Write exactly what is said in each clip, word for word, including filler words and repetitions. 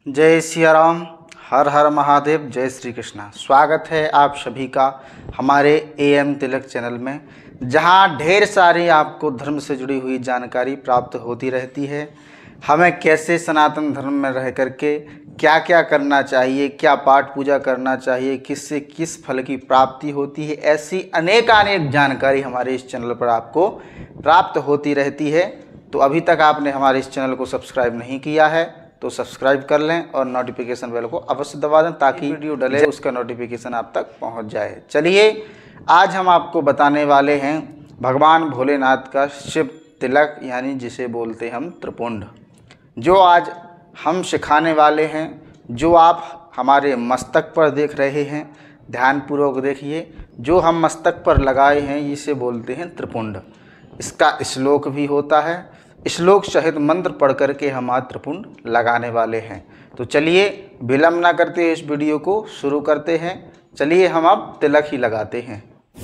जय सिया राम, हर हर महादेव, जय श्री कृष्णा। स्वागत है आप सभी का हमारे ए एम तिलक चैनल में, जहां ढेर सारी आपको धर्म से जुड़ी हुई जानकारी प्राप्त होती रहती है। हमें कैसे सनातन धर्म में रह करके क्या क्या करना चाहिए, क्या पाठ पूजा करना चाहिए, किससे किस फल की प्राप्ति होती है, ऐसी अनेकानेक जानकारी हमारे इस चैनल पर आपको प्राप्त होती रहती है। तो अभी तक आपने हमारे इस चैनल को सब्सक्राइब नहीं किया है तो सब्सक्राइब कर लें और नोटिफिकेशन बेल को अवश्य दबा दें ताकि वीडियो डले उसका नोटिफिकेशन आप तक पहुंच जाए। चलिए, आज हम आपको बताने वाले हैं भगवान भोलेनाथ का शिव तिलक, यानी जिसे बोलते हम त्रिपुंड, जो आज हम सिखाने वाले हैं। जो आप हमारे मस्तक पर देख रहे हैं, ध्यानपूर्वक देखिए। जो हम मस्तक पर लगाए हैं इसे बोलते हैं त्रिपुंड। इसका श्लोक भी होता है। श्लोक सहित मंत्र पढ़ करके हम आज त्रिपुंड लगाने वाले हैं। तो चलिए, विलम्ब ना करते इस वीडियो को शुरू करते हैं। चलिए, हम अब तिलक ही लगाते हैं।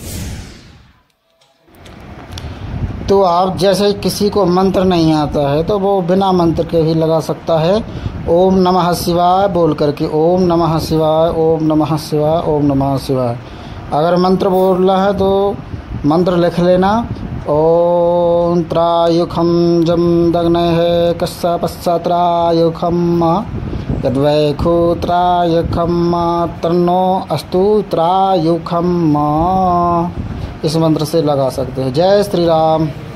तो आप जैसे किसी को मंत्र नहीं आता है तो वो बिना मंत्र के भी लगा सकता है। ओम नमः शिवाय बोल करके, ओम नमः शिवाय, ओम नमः शिवाय, ओम नमः शिवाय। अगर मंत्र बोलना है तो मंत्र लिख लेना। ओम त्रायुखम जम दग्नः कस्सपस्सत्रायुखम यद्वैखो त्रायुखम तन्नो अस्तु त्रायुखम। इस मंत्र से लगा सकते हैं। जय श्री राम।